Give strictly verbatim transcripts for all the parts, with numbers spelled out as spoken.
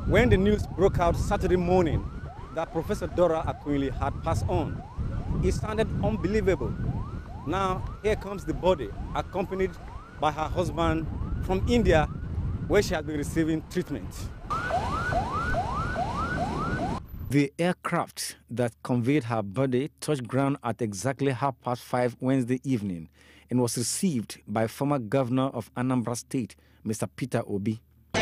When the news broke out Saturday morning that Professor Dora Akunyili had passed on, it sounded unbelievable. Now, here comes the body, accompanied by her husband from India, where she had been receiving treatment. The aircraft that conveyed her body touched ground at exactly half past five Wednesday evening and was received by former governor of Anambra State, Mister Peter Obi.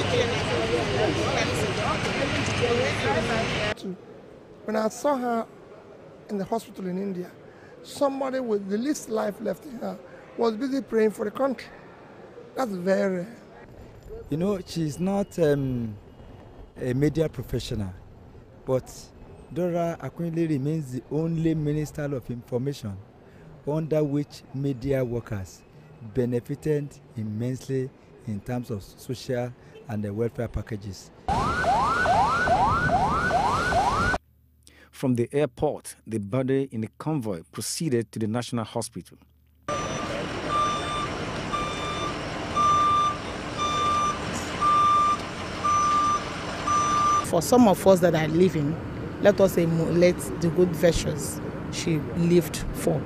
When I saw her in the hospital in India, somebody with the least life left in her was busy praying for the country. That's very rare. You know, she's not um, a media professional, but Dora Akunyili remains the only Minister of Information under which media workers benefited immensely in terms of social and the welfare packages. From the airport, the body in the convoy proceeded to the National Hospital. For some of us that are living, let us emulate the good virtues she lived for.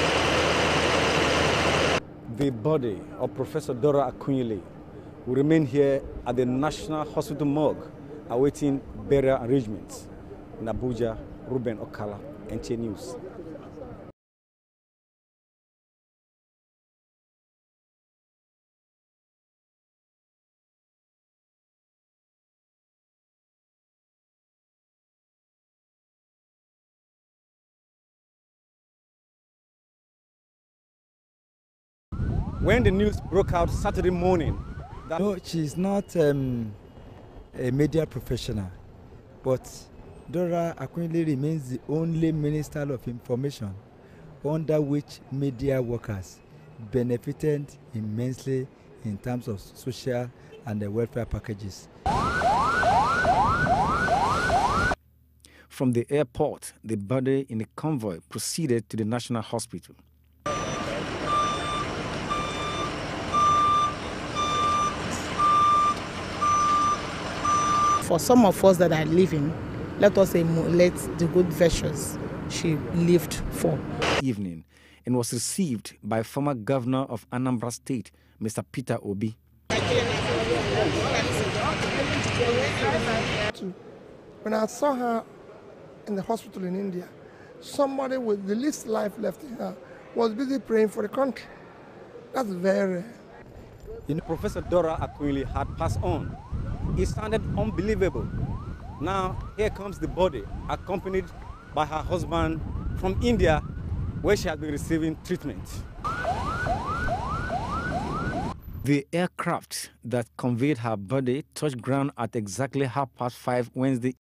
The body of Professor Dora Akunyili will remain here at the National Hospital morgue, awaiting burial arrangements. In Abuja, Ruben Okala, N T A News. When the news broke out Saturday morning that no, she's not um, a media professional, but Dora Akunyili remains the only Minister of Information under which media workers benefited immensely in terms of social and the welfare packages. From the airport, the body in the convoy proceeded to the National Hospital. For some of us that are living, let us emulate the good virtues she lived for. Evening and was received by former governor of Anambra State, Mister Peter Obi. When I saw her in the hospital in India, somebody with the least life left in her was busy praying for the country. That's very rare. You know, Professor Dora Akunyili had passed on. It sounded unbelievable. Now, here comes the body, accompanied by her husband from India, where she had been receiving treatment. The aircraft that conveyed her body touched ground at exactly half past five Wednesday